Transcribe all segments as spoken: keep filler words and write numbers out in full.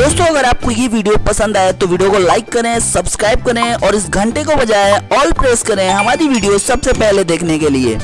दोस्तों अगर आपको ये वीडियो पसंद आए तो वीडियो को लाइक करें, सब्सक्राइब करें और इस घंटे को बजाएं, ऑल प्रेस करें हमारी वीडियो सबसे पहले देखने के लिए।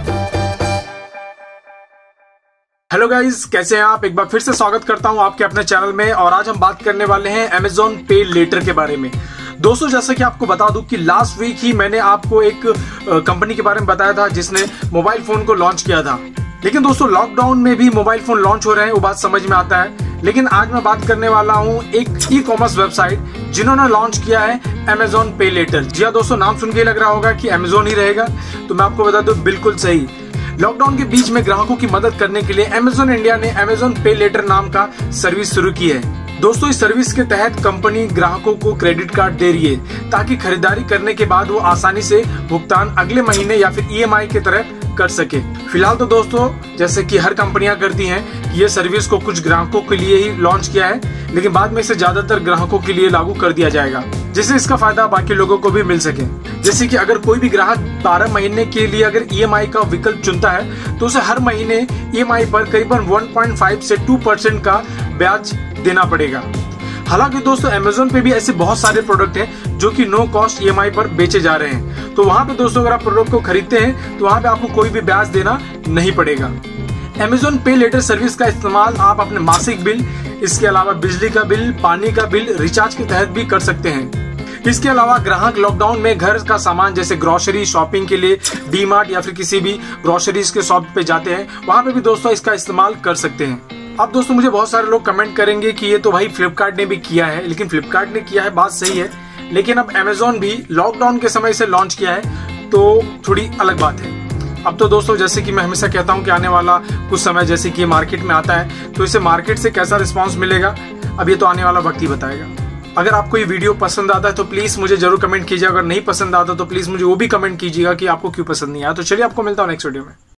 हेलो गाइस, कैसे हैं आप? एक बार फिर से स्वागत करता हूं आपके अपने चैनल में। और आज हम बात करने वाले हैं अमेजॉन पे लेटर के बारे में। दोस्तों जैसा कि आपको बता दूं कि लास्ट वीक ही मैंने आपको एक कंपनी के बारे में बताया था जिसने मोबाइल फोन को लॉन्च किया था। लेकिन दोस्तों लॉकडाउन में भी मोबाइल फोन लॉन्च हो रहे हैं, वो बात समझ में आता है। लेकिन आज मैं बात करने वाला हूं एक ई कॉमर्स वेबसाइट जिन्होंने लॉन्च किया है अमेजॉन पे लेटर। जी हाँ दोस्तों, नाम सुन के लग रहा होगा कि अमेजॉन ही रहेगा, तो मैं आपको बता दूं बिल्कुल सही। लॉकडाउन के बीच में ग्राहकों की मदद करने के लिए अमेजॉन इंडिया ने अमेजॉन पे लेटर नाम का सर्विस शुरू की है। दोस्तों इस सर्विस के तहत कंपनी ग्राहकों को क्रेडिट कार्ड दे रही है ताकि खरीदारी करने के बाद वो आसानी से भुगतान अगले महीने या फिर ई एम आई की तरह कर सके। फिलहाल तो दोस्तों जैसे कि हर कंपनियां करती हैं, ये सर्विस को कुछ ग्राहकों के लिए ही लॉन्च किया है, लेकिन बाद में इसे ज्यादातर ग्राहकों के लिए लागू कर दिया जाएगा जिससे इसका फायदा बाकी लोगों को भी मिल सके। जैसे कि अगर कोई भी ग्राहक बारह महीने के लिए अगर ई एम आई का विकल्प चुनता है तो उसे हर महीने ई एम आई पर करीबन एक पॉइंट पाँच से दो परसेंट का ब्याज देना पड़ेगा। हालांकि दोस्तों अमेजॉन पे भी ऐसे बहुत सारे प्रोडक्ट हैं जो कि no cost E M I पर बेचे जा रहे हैं, तो वहां पे दोस्तों अगर आप प्रोडक्ट को खरीदते हैं तो वहां पे आपको कोई भी ब्याज देना नहीं पड़ेगा। अमेजॉन पे लेटर सर्विस का इस्तेमाल आप अपने मासिक बिल, इसके अलावा बिजली का बिल, पानी का बिल, रिचार्ज के तहत भी कर सकते हैं। इसके अलावा ग्राहक लॉकडाउन में घर का सामान जैसे ग्रोसरी शॉपिंग के लिए डी मार्ट या फिर किसी भी ग्रोसरीज के शॉप पे जाते हैं, वहां पे भी दोस्तों इसका इस्तेमाल कर सकते हैं। अब दोस्तों मुझे बहुत सारे लोग कमेंट करेंगे कि ये तो भाई फ्लिपकार्ट ने भी किया है, लेकिन फ्लिपकार्ट ने किया है बात सही है, लेकिन अब अमेजॉन भी लॉकडाउन के समय से लॉन्च किया है तो थोड़ी अलग बात है। अब तो दोस्तों जैसे कि मैं हमेशा कहता हूं कि आने वाला कुछ समय जैसे कि मार्केट में आता है तो इसे मार्केट से कैसा रिस्पांस मिलेगा, अब ये तो आने वाला वक्त ही बताएगा। अगर आपको ये वीडियो पसंद आता है तो प्लीज मुझे जरूर कमेंट कीजिए, अगर नहीं पसंद आता तो प्लीज मुझे वो भी कमेंट कीजिएगा कि आपको क्यों पसंद नहीं आया। तो चलिए आपको मिलता हूँ नेक्स्ट वीडियो में।